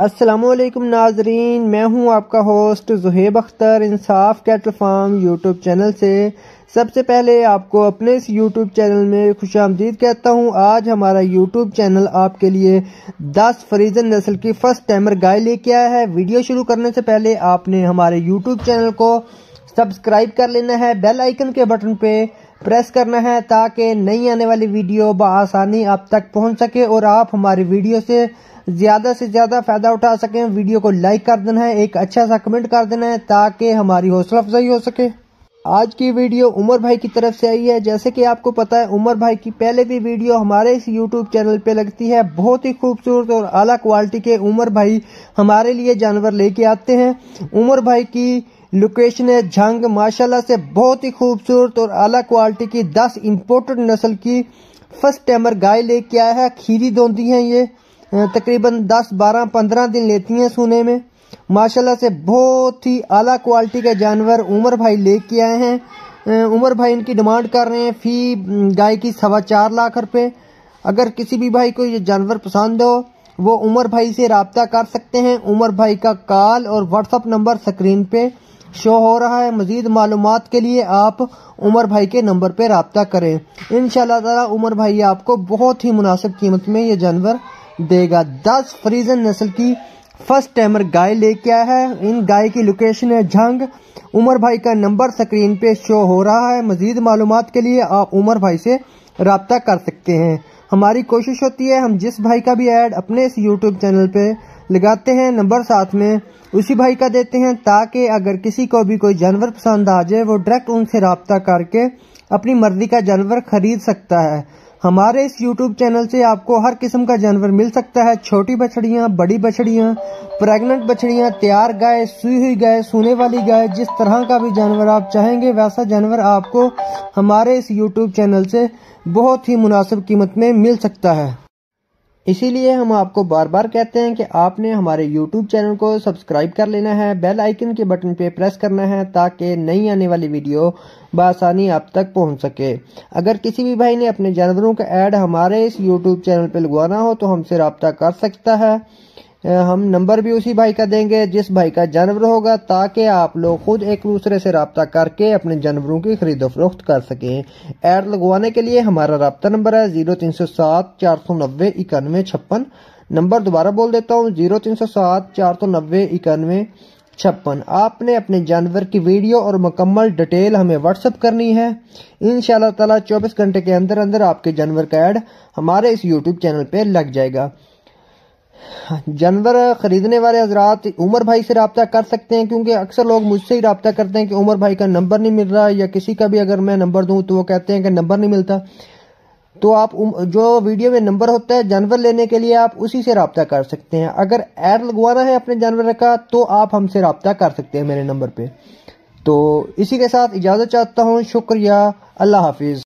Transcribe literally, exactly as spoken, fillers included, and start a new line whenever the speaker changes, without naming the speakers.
السلام علیکم ناظرین، میں ہوں آپ کا ہوسٹ زہیب اختر انصاف کیٹل فارم یوٹیوب چینل سے۔ سب سے پہلے آپ کو اپنے اس یوٹیوب چینل میں خوش آمدید کہتا ہوں۔ آج ہمارا یوٹیوب چینل آپ کے لیے دس فریزن نسل کی فرسٹ ٹائمر گائے لے کے آیا ہے۔ ویڈیو شروع کرنے سے پہلے آپ نے ہمارے یوٹیوب چینل کو سبسکرائب کر لینا ہے، بیل آئیکن کے بٹن پہ پریس کرنا ہے تاکہ نئی آنے والی ویڈیو بآسانی آپ تک پہنچ سکے اور آپ ہماری ویڈیو سے زیادہ سے زیادہ فائدہ اٹھا سکیں۔ ویڈیو کو لائک کر دینا ہے، ایک اچھا سا کمنٹ کر دینا ہے تاکہ ہماری حوصلہ افزائی ہو سکے۔ آج کی ویڈیو عمر بھائی کی طرف سے آئی ہے۔ جیسے کہ آپ کو پتا ہے عمر بھائی کی پہلے بھی ویڈیو ہمارے اس یوٹیوب چینل پہ لگتی ہے۔ بہت ہی خوبصورت اور اعلیٰ کوالٹی کے عمر بھائی ہمارے لیے جانور لے کے آتے ہیں۔ عمر بھائی کی لوکیشن ہے جھنگ، ماشاءاللہ سے بہت ہی خوبصورت اور اعلیٰ کوالٹی کی دس امپورٹڈ نسل کی فرسٹ ٹائمر گائے لے کے آیا ہے۔ کھیری دوندی ہیں، یہ تقریباً دس بارہ پندرہ دن لیتی ہیں سونے میں۔ ماشاءاللہ سے بہت ہی اعلیٰ کوالٹی کے جانور عمر بھائی لے کے آئے ہیں۔ عمر بھائی ان کی ڈیمانڈ کر رہے ہیں فی گائے کی سوا چار لاکھ روپے۔ اگر کسی بھی بھائی کو یہ جانور پسند ہو وہ عمر بھائی سے رابطہ کر سکتے ہیں۔ عمر بھائی کا کال اور واٹس اپ نمبر سکرین پہ شو ہو رہا ہے۔ مزید معلومات کے لیے آپ عمر بھائی کے نمبر پہ رابطہ کریں۔ انشاءاللہ تعالی عمر بھائی آپ کو بہت ہی مناسب قیمت میں یہ جانور دے گا۔ دس فریزن نسل کی فرسٹ ٹائمر گائے لے کے آیا ہے۔ ان گائے کی لوکیشن ہے جھنگ۔ عمر بھائی کا نمبر سکرین پہ شو ہو رہا ہے۔ مزید معلومات کے لیے آپ عمر بھائی سے رابطہ کر سکتے ہیں۔ ہماری کوشش ہوتی ہے ہم جس بھائی کا بھی ایڈ اپنے اس یوٹیوب چینل پہ لگاتے ہیں نمبر ساتھ میں اسی بھائی کا دیتے ہیں تاکہ اگر کسی کو بھی کوئی جانور پسند آ جائے وہ ڈائریکٹ ان سے رابطہ کر کے اپنی مرضی کا جانور خرید سکتا ہے۔ ہمارے اس یوٹیوب چینل سے آپ کو ہر قسم کا جانور مل سکتا ہے، چھوٹی بچڑیاں، بڑی بچڑیاں، پریگننٹ بچڑیاں، تیار گائے، سوئی ہوئی گائے، سونے والی گائے، جس طرح کا بھی جانور آپ چاہیں گے ویسا جانور آپ کو ہمارے اس یوٹیوب چینل سے بہت ہی مناسب قیمت میں مل سکتا ہے۔ اسی لیے ہم آپ کو بار بار کہتے ہیں کہ آپ نے ہمارے یوٹیوب چینل کو سبسکرائب کر لینا ہے، بیل آئیکن کے بٹن پہ پریس کرنا ہے تاکہ نئی آنے والی ویڈیو بآسانی آپ تک پہنچ سکے۔ اگر کسی بھی بھائی نے اپنے جانوروں کا ایڈ ہمارے اس یوٹیوب چینل پہ لگوانا ہو تو ہم سے رابطہ کر سکتا ہے۔ ہم نمبر بھی اسی بھائی کا دیں گے جس بھائی کا جانور ہوگا تاکہ آپ لوگ خود ایک دوسرے سے رابطہ کر کے اپنے جانوروں کی خرید و فروخت کر سکیں۔ ایڈ لگوانے کے لیے ہمارا رابطہ نمبر ہے زیرو تین سو سات چار سو نوے اکانوے چھپن۔ نمبر دوبارہ بول دیتا ہوں زیرو تین سو سات چار سو نوے اکانوے چھپن۔ آپ نے اپنے جانور کی ویڈیو اور مکمل ڈیٹیل ہمیں واٹس اپ کرنی ہے۔ انشاءاللہ تعالی چوبیس گھنٹے کے اندر اندر آپ کے جانور کا ایڈ ہمارے اس یوٹیوب چینل پہ لگ جائے گا۔ جانور خریدنے والے حضرات عمر بھائی سے رابطہ کر سکتے ہیں کیونکہ اکثر لوگ مجھ سے ہی رابطہ کرتے ہیں کہ عمر بھائی کا نمبر نہیں مل رہا، یا کسی کا بھی اگر میں نمبر دوں تو وہ کہتے ہیں کہ نمبر نہیں ملتا۔ تو آپ جو ویڈیو میں نمبر ہوتا ہے جانور لینے کے لیے آپ اسی سے رابطہ کر سکتے ہیں۔ اگر ایڈ لگوانا ہے اپنے جانور کا تو آپ ہم سے رابطہ کر سکتے ہیں میرے نمبر پہ۔ تو اسی کے ساتھ اجازت چاہتا ہوں، شکریہ، اللہ حافظ۔